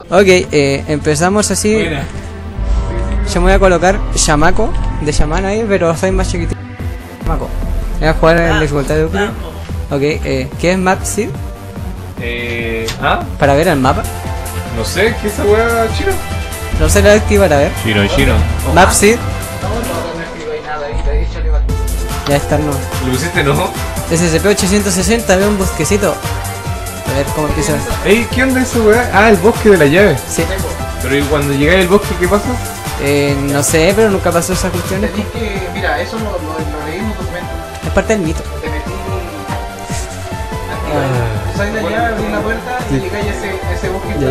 Ok, empezamos así. Buena. Yo me voy a colocar Yamako de Shaman ahí, pero soy más chiquitito. Yamako. Voy a jugar en dificultad de Ucrania. Ok, ¿qué es Mapseed? Para ver el mapa. No sé, ¿qué es esa weá china? No se la activa para ver. Chino. Mapseed. Ya está, no. ¿Lo pusiste no? SCP-860, veo un bosquecito. A ver cómo empieza. Ey, ¿qué onda esa weá? Ah, el bosque de la llave. Sí. Pero ¿y cuando llegáis al bosque qué pasa? No sé, pero nunca pasó esas cuestiones. Tenés que, mira, eso lo leí en un documento. Es parte del mito. Te metí. Salís de allá, abrís la puerta y llegáis a ese bosque. Ya.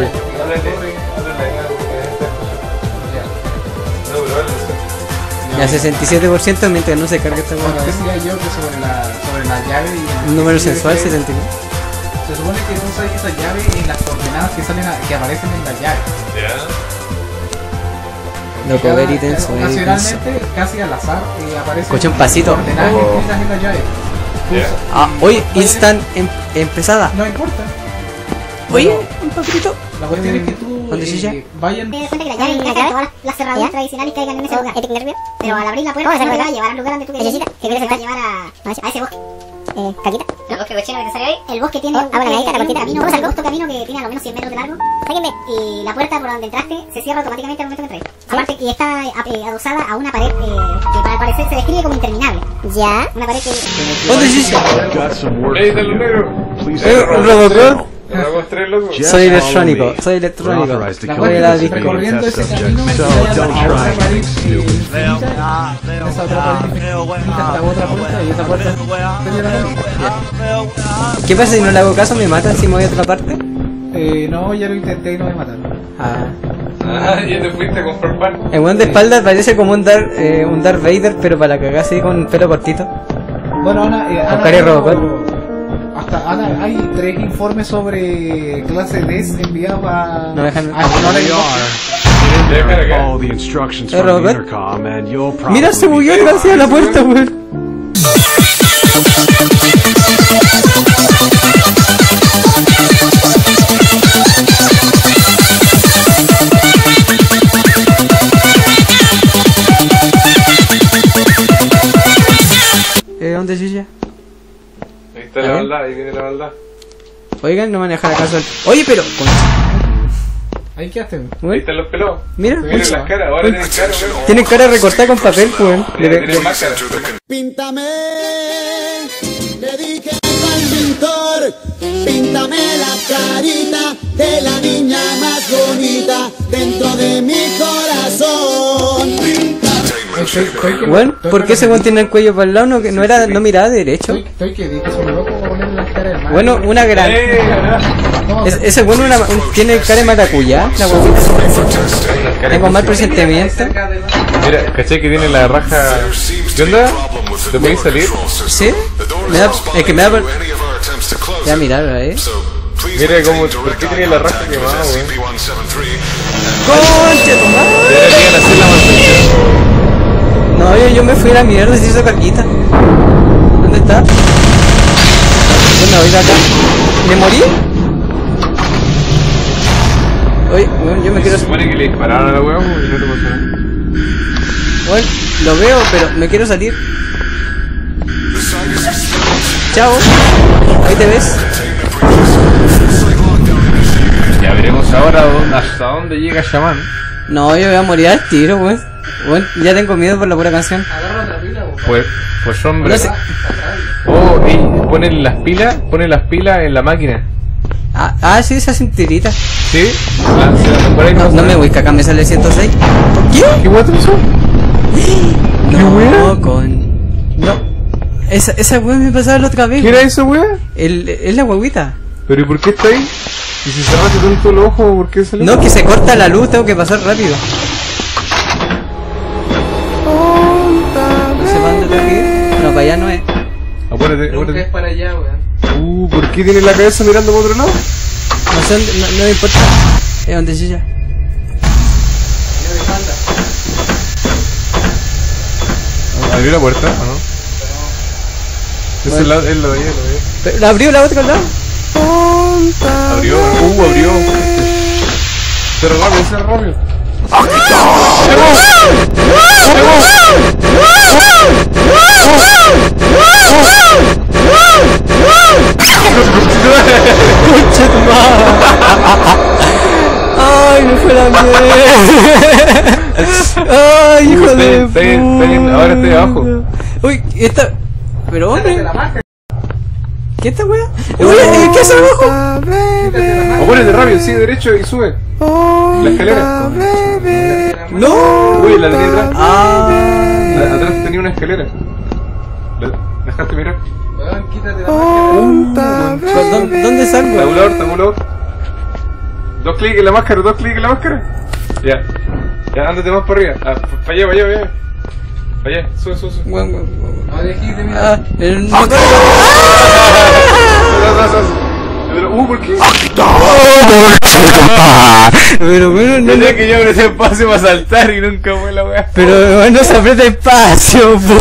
Ya 67% mientras no se cargue esta Bueno, hueá. decía yo que sobre la llave y Un número sensual 79. se supone que tú sabes esa llave en las coordenadas que aparecen en la llave. Loco, ver y tenso, Ocasionalmente, casi al azar, aparecen Escucha un pasito. coordenadas escritas en la llave. Hoy instant empezada. No importa. Oye, un papito. La cuestión es que tú ¿Dónde se llama? vayan. Te das cuenta que la llave indica que todas las cerraduras tradicionales caigan en ese lugar. ¿Te nervio? Pero al abrir la puerta, te va a llevar al lugar donde tú quieres ir. Que te va a llevar a ese bosque. ¿Caquita? ¿El bosque cochino que te sale hoy? El bosque tiene un camino que tiene a lo menos 100 metros de largo. Sáquenme. Y la puerta por donde entraste se cierra automáticamente al momento que entres. Aparte, y está adosada a una pared que al parecer se describe como interminable. ¿Ya? Una pared que... ¿Dónde se llama? ¡Ey, de lo negro! ¿Un Robocop? ¿Nos vamos tres locos? Soy electrónico. La Voy a la puerta disco. recorriendo ese camino que vaya a otra pared infinita. Esa otra pared infinita hasta otra puerta y esa puerta ¿Qué pasa si no le hago caso? ¿Me matan si me voy a otra parte? no, ya lo intenté y no me mataron. Ah, ya te fuiste a comprar pan. El weón de espalda parece como un Darth Vader, pero para cagar así con pelo cortito. Bueno, Ana, Con cara de Robocop. hasta Ana, hay 3 informes sobre clase D enviados a... No dejan- Déjame acá. All the instructions Hey, from the Robert. intercom, and you'll probably Mira, se be bugueó fine. gracias a la puerta, weón. ¿Dónde es ella? Ahí está la maldad, ahí viene la maldad. Oigan, no manejar acaso el... Oye, pero... Ahí quedaste. Ahí Weón, están los pelados. mira, Miren las caras, ahora tienen cara, weón. tienen cara recortada con papel, weón. Tienen máscara. Píntame, le dije al pintor, píntame la carita de la niña más bonita dentro de mi corazón. Weón, ¿por qué ese weón tiene el cuello para el lado? No miraba derecho. Estoy que dije, soy loco para ponerle las caras del mar. Bueno, una gran... Ese weón tiene cara de maracuyá, la huevita. Tengo mal presentimiento. Mira, caché que tiene la raja. ¿Qué onda? ¿Te podéis salir? ¿Sí? Es que me da por... Ya mirarlo, Mira cómo. ¿Por qué tiene la raja quemada, weón? ¡Concha tu madre! Deberían hacer la mantención. No, yo me fui a la mierda, se hizo caquita. ¿Dónde está? Bueno, oiga acá. ¿Me morí? Oye, bueno, yo me quiero... Se supone que le dispararon a la weón y no te pasó nada. Bueno, lo veo, pero me quiero salir. Chao. Ahí te ves. Ya veremos ahora hasta dónde llega Shaman. No, yo voy a morir al tiro, weón. Bueno, ya tengo miedo por la pura canción. Pues hombre. No sé. Oh, ey, ponen las pilas en la máquina. Sí, se hacen tiritas. ¿Sí? Por ahí No me voy, que acá me sale 106. ¿Qué? ¿Qué guatro son? No, con... No. Esa weón me pasaba la otra vez. ¿Qué era eso, weón? Es la huevita. ¿Pero y por qué está ahí? ¿Y si cerraste tanto el ojo, por qué salió? No, que se corta la luz, tengo que pasar rápido. No sé para dónde tengo que ir. No, para allá no es. Apúrate, Nunca es apúrate. para allá, weón. ¿Por qué tiene la cabeza mirando para otro lado? No sé dónde, no me importa. Es donde es ella. ¿Abrió la puerta o no? Bueno. Es el lado de allá, ¿La abrió la otra al lado? Abrió, abrió. Cierra rápido, cierra rápido. Ay, me fue la mierda. Ay, hijo de Está bien, ahora estoy abajo. Uy, esta... Pero hombre, ¿qué esta wea? Oye, ¿qué hace abajo? O ponete rápido, sigue derecho y sube. La escalera. No. Uy, la tenía atrás. Ah. Atrás tenía una escalera. Dejaste mirar. ¿Dónde salgo? Tabulador. Dos clics en la máscara, Ya. Ya, ándate más para arriba. Para allá. Para allá, sube. Ah, no ¿por qué? Pero bueno, no. Tenía que yo abrir ese espacio para saltar y nunca fue la weá. Pero bueno, se aprieta espacio, po.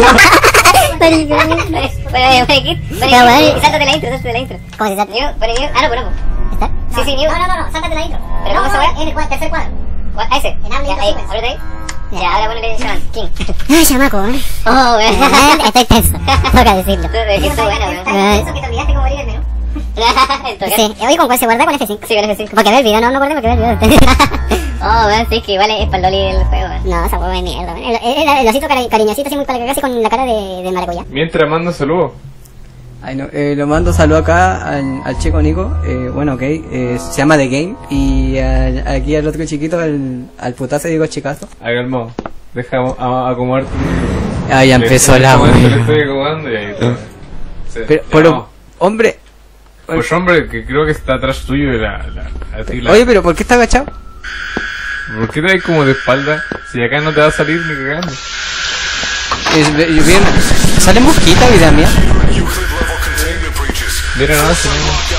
Sáltate la intro. ¿Cómo se salta? Pone new. Ah, no. ¿Está? Sí, new. No, sáltate la intro. ¿Pero cómo se va? En el tercer cuadro. ¿A ese? Ahí, aprieta ahí. Ya, ahora ponele Shaman King. Ay, chamaco, Oh, weón. Estoy tenso. Toca decirlo. Esto bueno, weón. Eso que te olvidaste cómo abrir el menú. Sí, oye, ¿con cuál se guarda? Con F5. Sí, con F5. Porque veo el video, no guardé porque veo el video. Oh, weón, sí, es que igual es para el loli del juego, weón. No, esa hueá de mierda, weón. El osito cariñosito así muy casi con la cara de maracuyá. Mientras mando saludos. Ay, no, lo mando saludo acá al chico Nico, bueno, ok, se llama The Game, y aquí al otro chiquito, al putazo digo chicazo. Ahí calmado, deja acomodarte. Ah, ya empezó la wea. Le wea. estoy acomodando y ahí está. Sí, Pero, hombre, pues hombre, que creo que está atrás tuyo de la oye, pero ¿por qué está agachado? ¿Por qué te hay como de espalda? Si acá no te va a salir ni cagando. Bien, sale mosquita, vida mía. Mira, no, se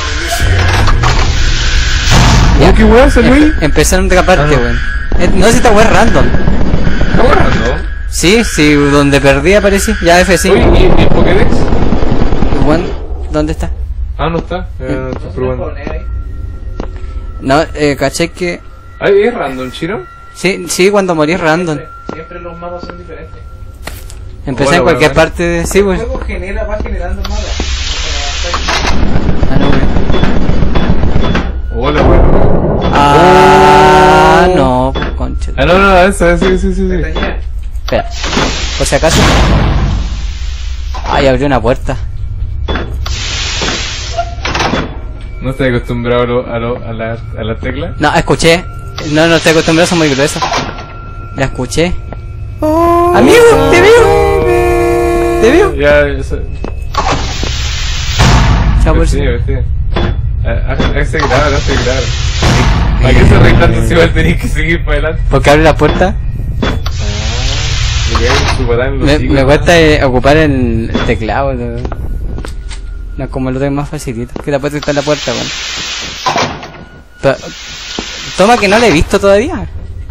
Ya. ¿Qué weá salió ahí? Empezaron otra parte, no. weón. No sé si esta weá es random. ¿Está borrando? Sí, donde perdí apareció. Ya F5. Oye, ¿y el Pokédex? Weón, ¿dónde está? Ah, no está. No está probando. No, caché que... Ay, ¿es random, Chino? Sí, cuando morí es random. Siempre los mapas son diferentes. Empecé Bueno, en cualquier bueno. parte de... Sí, pues. El juego va generando mapas. Ah, no, weón. Hola, weón. Ah, no, pues, concha. Ah, no, esa, sí. Espera, por si acaso. Ay, abrió una puerta. ¿No estás acostumbrado a la tecla? No, escuché. No estoy acostumbrado, son muy gruesas. La escuché. Amigo, te veo. Ya, eso. Chao, por si. Ese grado. ¿Para qué se reí tanto si igual tenéis que seguir para adelante? Porque abre la puerta. Me cuesta ocupar el teclado. No, como lo tengo más facilito. Que la puerta está en la puerta, weón. Pero, toma que no la he visto todavía.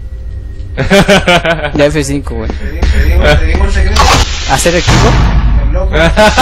Ya F5, weón. Te digo un secreto. ¿Hacer equipo? El loco.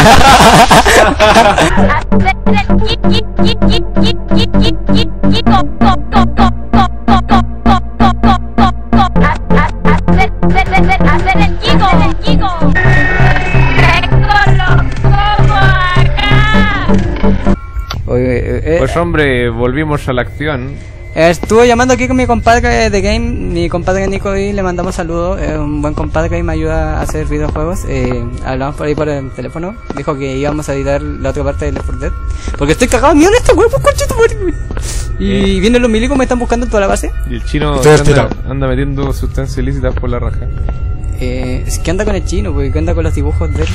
Pues hombre, volvimos a la acción. Estuve llamando aquí con mi compadre de Game, mi compadre Nico, y le mandamos saludos. Es un buen compadre y me ayuda a hacer videojuegos. Hablamos por ahí por el teléfono. Dijo que íbamos a editar la otra parte de Left 4 Dead. Porque estoy cagado, mira este huevo, conchito, güey. Y vienen los milicos, me están buscando en toda la base. Y el chino anda metiendo sustancias ilícitas por la raja. Es que anda con el chino, porque anda con los dibujos de él.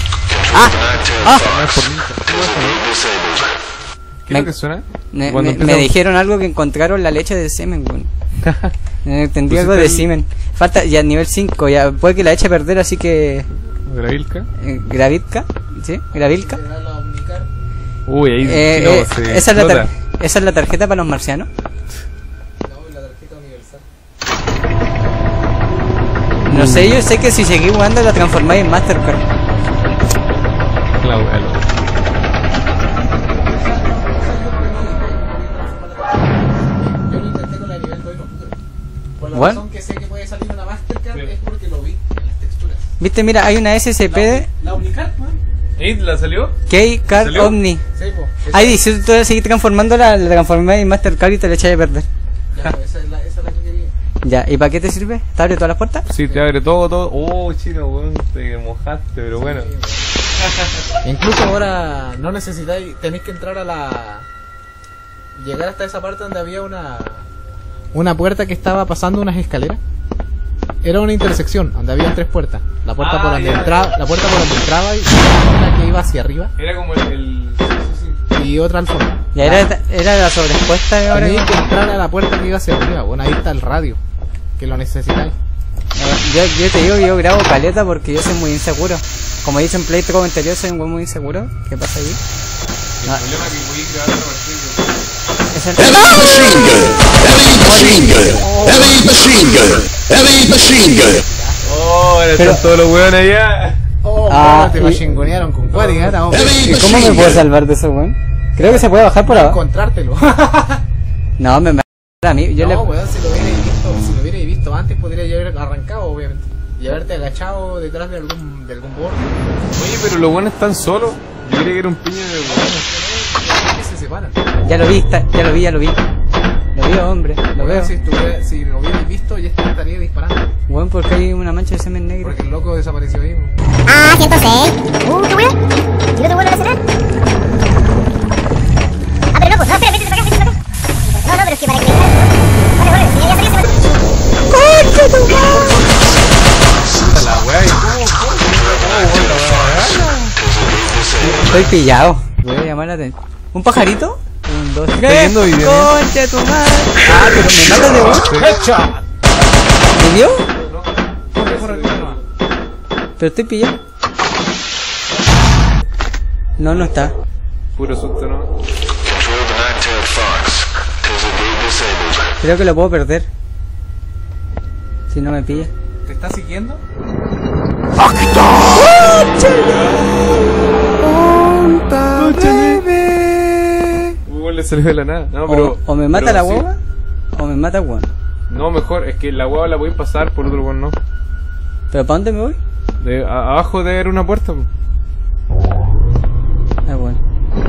¿Qué es lo que suena? Me dijeron algo que encontraron la leche de semen, güey. Entendí algo de semen. Falta ya nivel 5, ya puede que la eche a perder, así que... ¿Gravilca? Gravilca, ¿sí? Gravilca. Uy, ahí chino se esa explota. es la tarjeta para los marcianos. No sé, yo sé que si seguís jugando la transformáis en Mastercard. Claro, por la Bueno. razón que sé que puede salir una Mastercard es porque lo vi en las texturas. Viste, mira, hay una SCP La Unicard, man. ¿Y la salió? K-Card ¿Salió? Omni. Sí, po. Ahí, si tú seguís transformándola, la transformé en Mastercard y te la echas a perder. Ya, pues, esa es la que quería. Ya, ¿y para qué te sirve? ¿Te abre todas las puertas? Sí, te abre todo. Oh, chino, weón, te mojaste, pero bueno. Incluso ahora no necesitáis, tenéis que entrar a la... Llegar hasta esa parte donde había una puerta que estaba pasando unas escaleras. Era una intersección donde había 3 puertas. La puerta por donde entraba, la puerta por donde entraba y una que iba hacia arriba Era como el... Sí. y otra al fondo. Ya, era la sobreexpuesta de ahora. Tenéis que entrar a la puerta que iba hacia arriba. Bueno, ahí está el radio, que lo necesitáis. Yo te digo que yo grabo caleta porque yo soy muy inseguro. Como he dicho en playthrough anterior, soy un güey muy inseguro. ¿Qué pasa ahí? El problema es que voy a grabar otra partida. Es el... Heavy machine gun. Heavy machine gun. Heavy machine gun. Oh, ahora Pero- están todos los weones allá. Oh, Ah, te y- machingonearon con cuadrigata, hombre. Heavy ¿Y cómo me puedo salvar de eso, weón? Creo que se puede bajar por abajo. Encontrártelo. No, me a mí. Yo No, le... weón, si lo hubierais visto antes, podría haber arrancado, obviamente. Y haberte agachado detrás de algún borde. Oye, pero los weones están solos. Yo creía que era un piño de weones. Que se separan. Ya lo vi, ya lo vi. Lo vi, hombre, lo veo. Si lo hubierais visto, ya estaría disparando. Weón, porque hay una mancha de semen negro. Porque el loco desapareció ahí. weón. Ah, 106. ¿Qué weón? ¿Y no te vuelvo a nacional? Ah, pero loco, no, espera, vete para acá, vete para acá. No, pero es que para que... Corre, si ya salió ese... ¡Concha tu madre! La wea y Estoy pillado. Voy a llamar la atención. ¿Un pajarito? 1, 2, 3. viendo video? ¡Concha tu madre! Ah, pero me matas de vos. ¿Me dio? Pero estoy pillado. No, no está. Puro susto, ¿no? Creo que lo puedo perder. Si no me pilla. ¿Te está siguiendo? Le salió de la nada. No, pero, O me mata pero la sí. hueva, o me mata el weón. No, mejor, es que la hueva la voy a pasar, por otro weón no. ¿Pero para dónde me voy? Abajo debe haber una puerta. Po. Ah, bueno.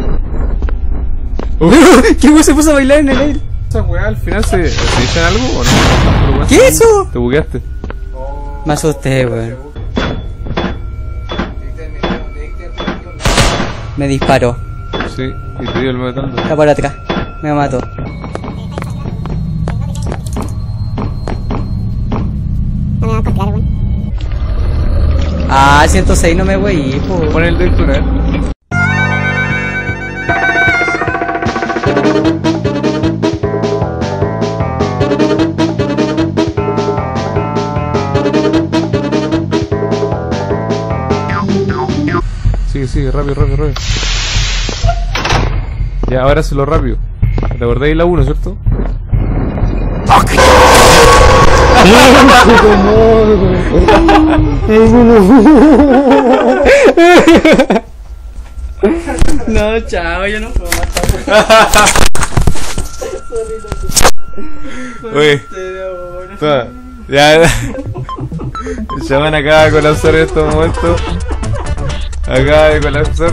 ¿Qué weón se puso a bailar en el aire? ¿Esas weas al final se dicen algo o no? ¿Qué es eso? Te bugueaste. Me asusté, weón. Me disparó. Sí, y te dio el metal. Está por atrás. Me mató. No me va a encontrar, weón. Ah, 106 no me voy, po. Pon el del túnel. Sigue, rápido. Ya, ahora hazlo rápido. ¿Te acordáis la 1, cierto? No, chao, yo no puedo matar. Oye, toma, ya. El chamán acaba de colapsar en estos momentos. Acaba de colapsar.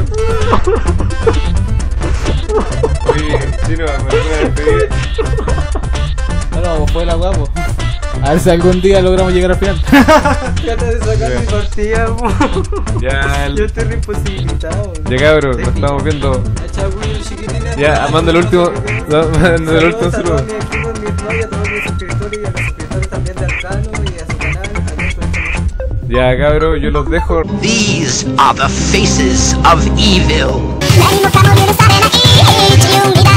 Oye, chino, me despedir. No, fue la guapo. A ver si algún día logramos llegar al final. Trata de sacar mi partida, po. Ya, Yo estoy re imposibilitado. ya cabrón, nos estamos viendo. Chao, chiquitines. Ya, manda el último. No, manda el último saludo. A mi equipo, a mi novia, a todos mis suscriptores y a los suscriptores también de Arcano y a su canal. Adiós, pues. Ya, cabrón, yo los dejo. These are the faces of evil. 何もかも許されない自由にだ